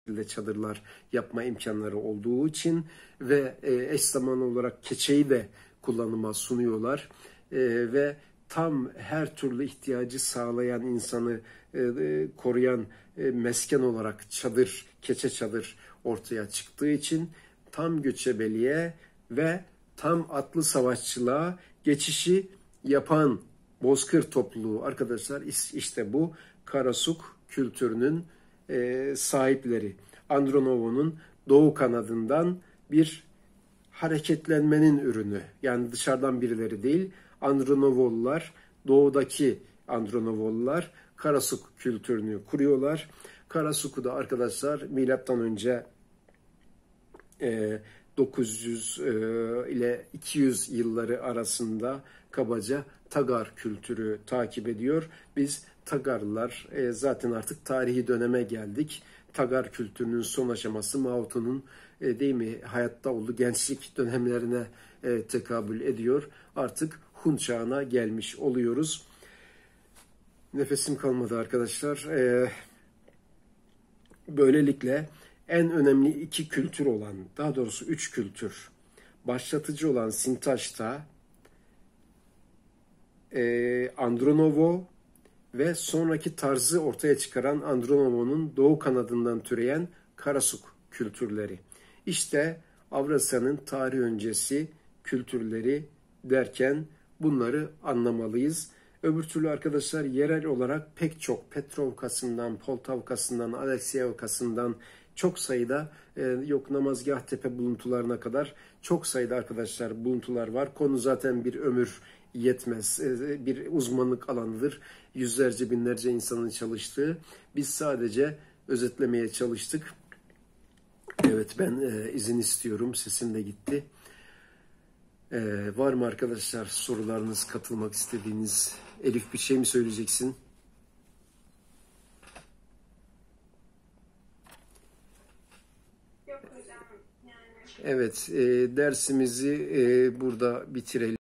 şekilde çadırlar yapma imkanları olduğu için ve eş zamanlı olarak keçeyi de kullanıma sunuyorlar. Ve tam her türlü ihtiyacı sağlayan, insanı koruyan mesken olarak çadır, keçe çadır ortaya çıktığı için tam göçebeliğe ve tam atlı savaşçılığa geçişi yapan bozkır topluluğu arkadaşlar, işte bu Karasuk kültürünün sahipleri. Andronovo'nun doğu kanadından bir hareketlenmenin ürünü. Yani dışarıdan birileri değil, Andronovollar, doğudaki Andronovollar Karasuk kültürünü kuruyorlar. Karasuk'u da arkadaşlar milattan önce 900 ile 200 yılları arasında kabaca Tagar kültürü takip ediyor. Biz Tagarlılar zaten artık tarihi döneme geldik. Tagar kültürünün son aşaması Mao Tse'nin değil mi hayatta olduğu gençlik dönemlerine tekabül ediyor. Artık Hun çağına gelmiş oluyoruz. Nefesim kalmadı arkadaşlar. Böylelikle en önemli iki kültür olan, daha doğrusu üç kültür, başlatıcı olan Sintaş'ta, Andronovo ve sonraki tarzı ortaya çıkaran Andronovo'nun doğu kanadından türeyen Karasuk kültürleri. İşte Avrasya'nın tarih öncesi kültürleri derken bunları anlamalıyız. Öbür türlü arkadaşlar yerel olarak pek çok Petrovka'sından, Poltavka'sından, Alekseyevka'sından çok sayıda yok Namazgahtepe buluntularına kadar çok sayıda arkadaşlar buluntular var. Konu zaten bir ömür yetmez. Bir uzmanlık alanıdır. Yüzlerce binlerce insanın çalıştığı. Biz sadece özetlemeye çalıştık. Evet, ben izin istiyorum. Sesim de gitti. Var mı arkadaşlar sorularınız, katılmak istediğiniz? Elif, bir şey mi söyleyeceksin? Yok hocam yani. Evet, dersimizi burada bitirelim.